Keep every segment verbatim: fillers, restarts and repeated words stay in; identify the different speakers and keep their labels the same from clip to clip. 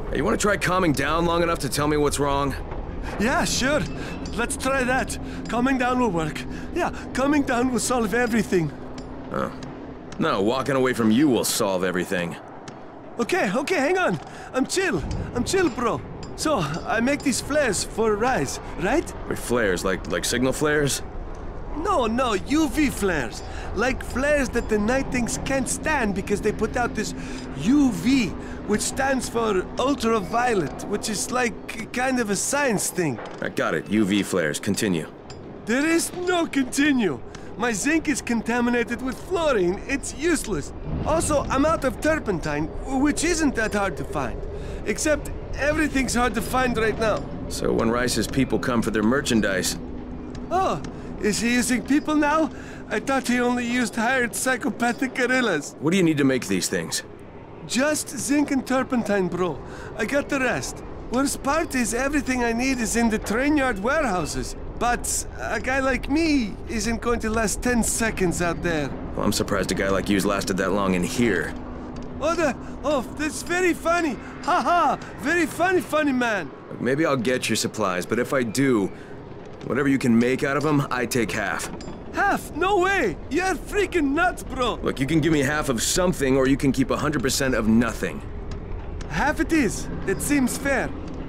Speaker 1: Hey, you want to try calming down long enough to tell me what's wrong?
Speaker 2: Yeah, sure. Let's try that. Calming down will work. Yeah, calming down will solve everything.
Speaker 1: Oh. No, walking away from you will solve everything.
Speaker 2: Okay, okay, hang on. I'm chill. I'm chill, bro. So, I make these flares for Rise, right?
Speaker 1: Wait, flares? Like, like signal flares?
Speaker 2: No, no, U V flares. Like flares that the Night Things can't stand because they put out this U V, which stands for ultraviolet, which is like kind of a science thing.
Speaker 1: I got it. U V flares. Continue.
Speaker 2: There is no continue. My zinc is contaminated with fluorine. It's useless. Also, I'm out of turpentine, which isn't that hard to find. Except everything's hard to find right now.
Speaker 1: So when Rice's people come for their merchandise...
Speaker 2: Oh, is he using people now? I thought he only used hired psychopathic gorillas.
Speaker 1: What do you need to make these things?
Speaker 2: Just zinc and turpentine, bro. I got the rest. Worst part is everything I need is in the train yard warehouses. But a guy like me isn't going to last ten seconds out there.
Speaker 1: Well, I'm surprised a guy like you's lasted that long in here.
Speaker 2: Oh, the, oh, that's very funny. Ha ha, very funny, funny man.
Speaker 1: Look, maybe I'll get your supplies, but if I do, whatever you can make out of them, I take half.
Speaker 2: Half? No way! You're freaking nuts, bro!
Speaker 1: Look, you can give me half of something, or you can keep one hundred percent of nothing.
Speaker 2: Half it is. It seems fair.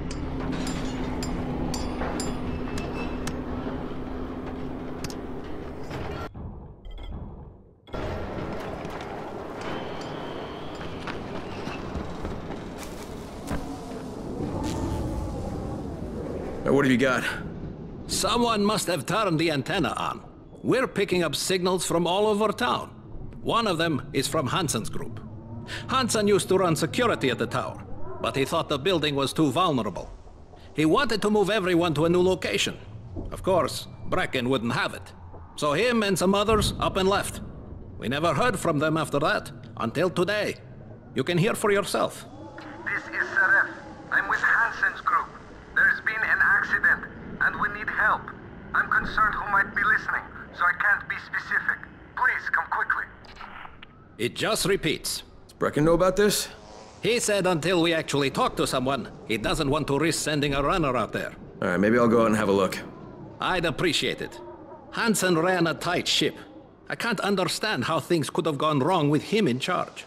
Speaker 1: Now, what have you got?
Speaker 3: Someone must have turned the antenna on. We're picking up signals from all over town. One of them is from Hansen's group. Hansen used to run security at the tower, but he thought the building was too vulnerable. He wanted to move everyone to a new location. Of course, Brecken wouldn't have it. So him and some others up and left. We never heard from them after that, until today. You can hear for yourself.
Speaker 4: This is Saref. I'm with Hansen's group. There's been an accident, and we need help. I'm concerned who might be listening, so I can't be specific. Please, come quickly.
Speaker 3: It just repeats.
Speaker 1: Does Brecken know about this?
Speaker 3: He said until we actually talk to someone, he doesn't want to risk sending a runner out there.
Speaker 1: Alright, maybe I'll go out and have a look.
Speaker 3: I'd appreciate it. Hansen ran a tight ship. I can't understand how things could have gone wrong with him in charge.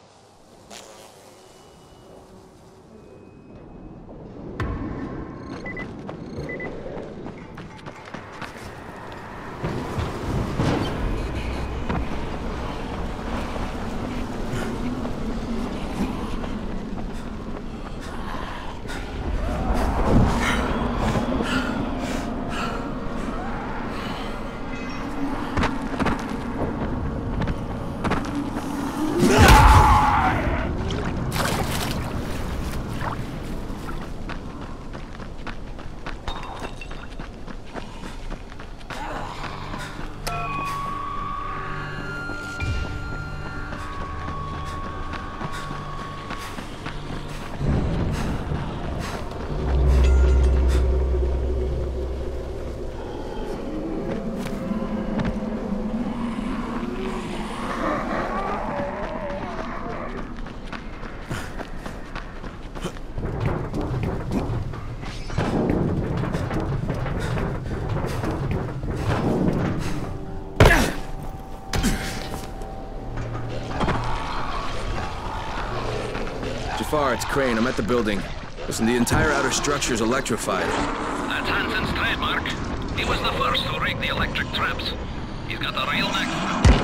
Speaker 1: Jafar, it's Crane. I'm at the building. Listen, the entire outer structure's electrified.
Speaker 5: That's Hansen's trademark. He was the first to rig the electric traps. He's got a real knack for them.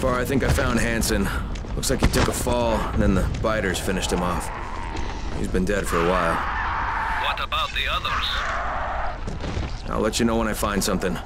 Speaker 1: far, I think I found Hansen. Looks like he took a fall, and then the biters finished him off. He's been dead for a while.
Speaker 5: What about the others?
Speaker 1: I'll let you know when I find something.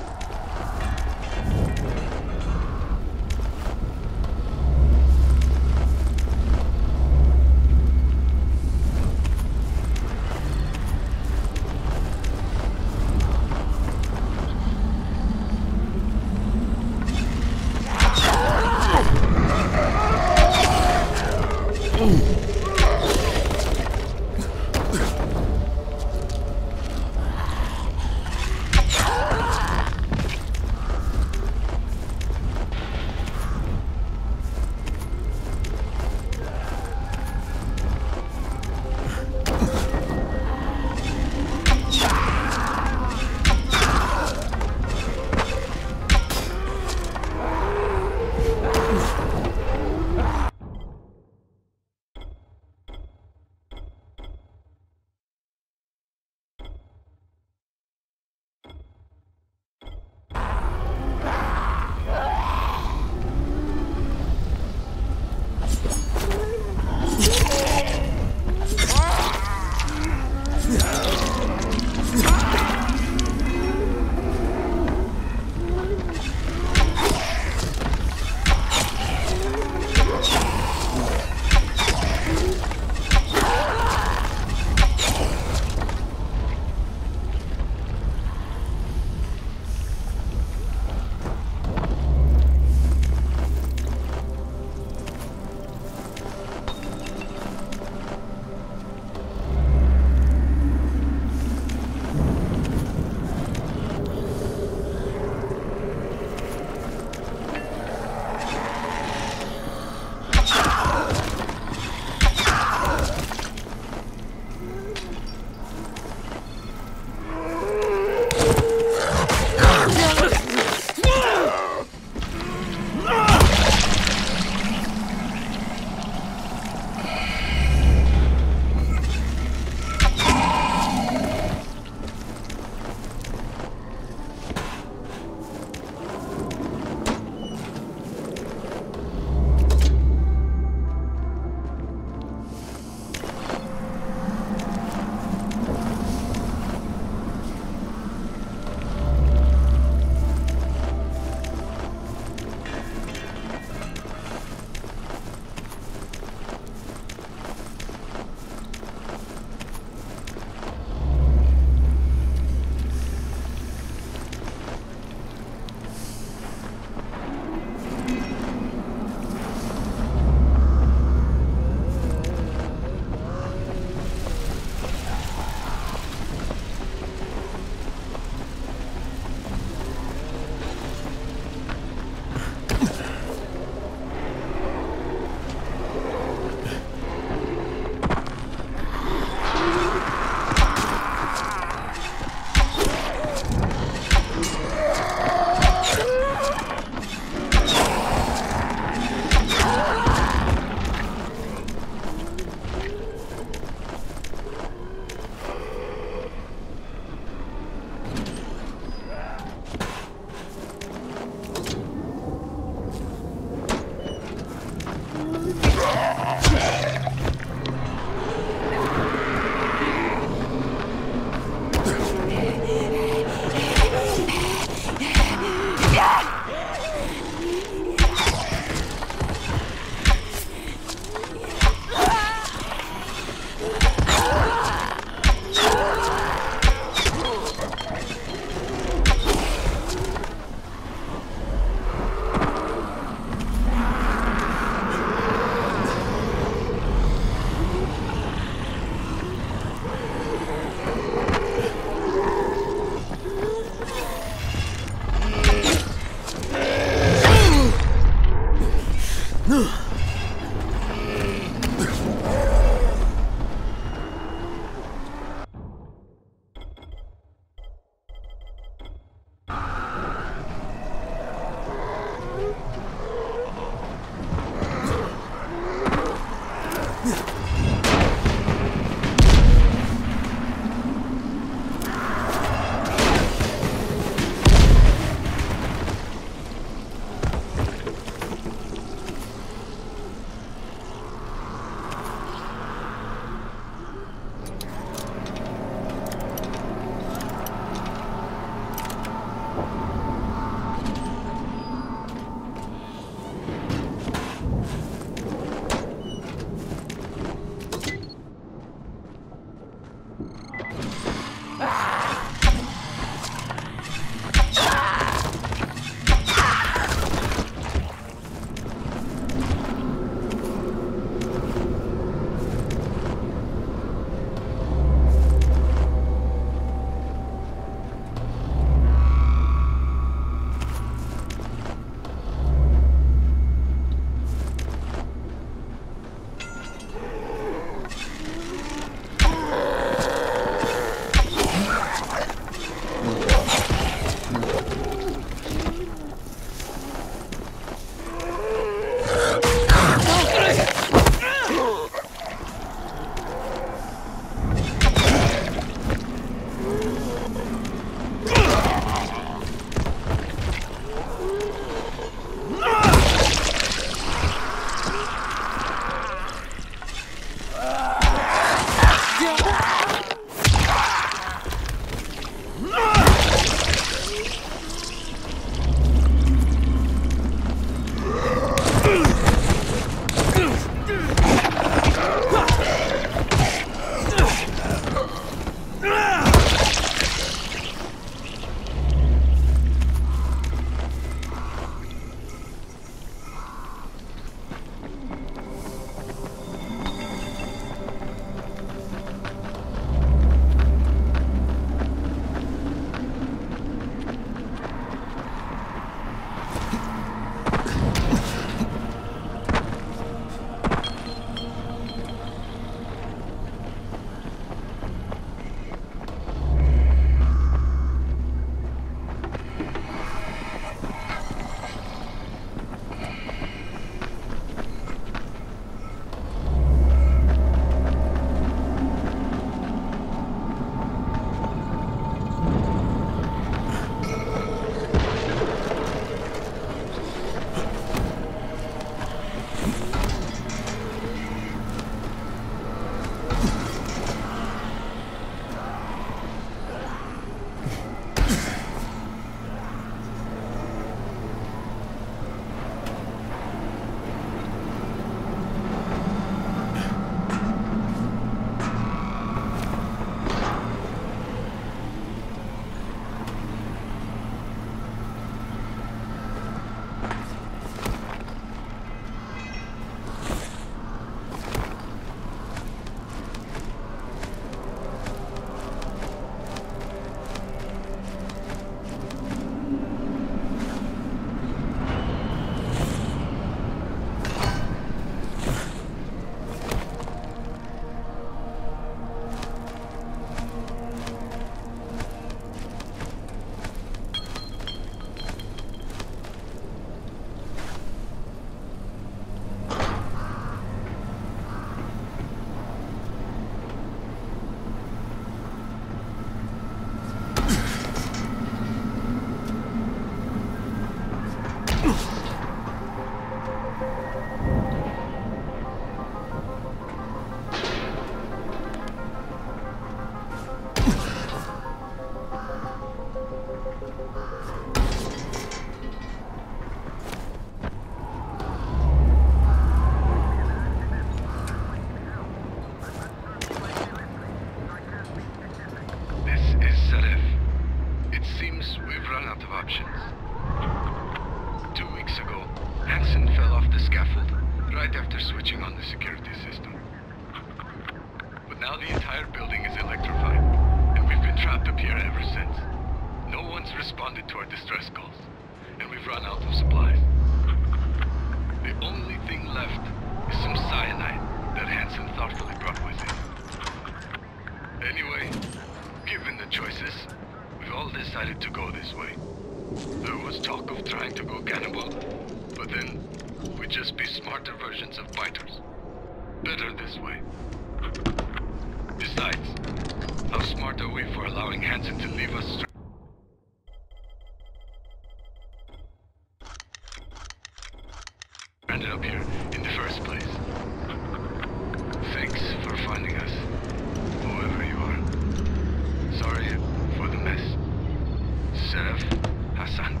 Speaker 6: Ended up here in the first place. Thanks for finding us, whoever you are. Sorry for the mess. Seraph, Hassan.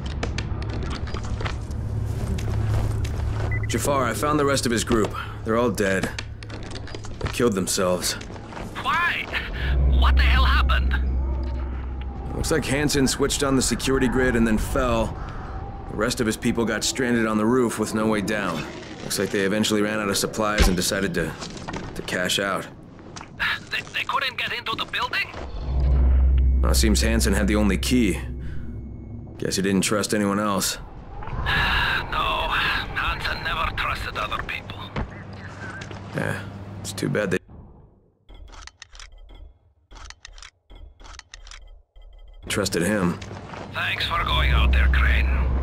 Speaker 1: Jafar, I found the rest of his group. They're all dead. They killed themselves.
Speaker 5: Why? What the hell happened?
Speaker 1: Looks like Hansen switched on the security grid and then fell. The rest of his people got stranded on the roof with no way down. Looks like they eventually ran out of supplies and decided to... to cash out.
Speaker 5: They, they couldn't get into the building?
Speaker 1: Well, it seems Hansen had the only key. Guess he didn't trust anyone else.
Speaker 5: No, Hansen never trusted other people.
Speaker 1: Yeah, it's too bad they... trusted him.
Speaker 5: Thanks for going out there, Crane.